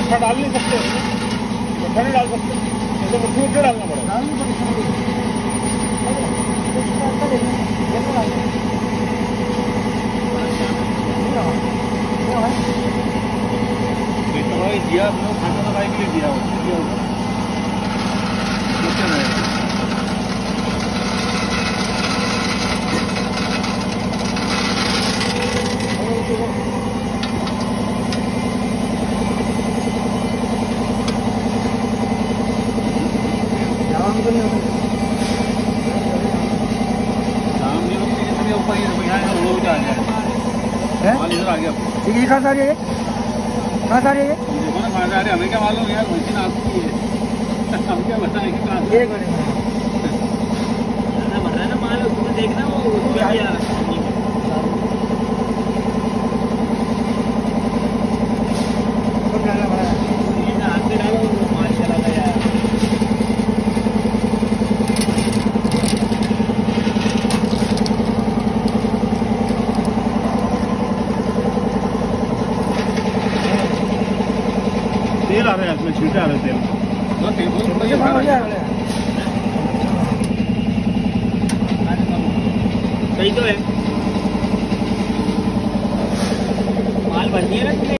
मुट्ठा डाल नहीं सकते, मुट्ठा नहीं डाल सकते, तो मुट्ठी मुट्ठी डालना पड़ेगा। दिया खाना दवाई के लिए दिया होगा। ये कहाँ जा रही है? कहाँ जा रही है? हमें क्या मालूम यार, मशीन आपकी है, हम क्या बताएं कहाँ से। एक मिनट भर रहा है ना माल, उसमें देखना वो तेल आ रहा है, इसमें छींटे आ रहे हैं तेल। सही तो है, माल भर दिया ना।